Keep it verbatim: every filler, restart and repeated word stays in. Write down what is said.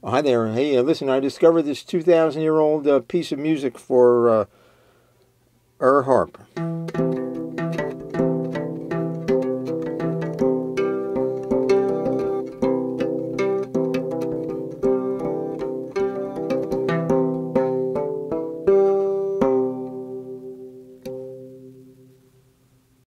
Oh, hi there. Hey, uh, listen, I discovered this two thousand year old uh, piece of music for uh, Ur harp.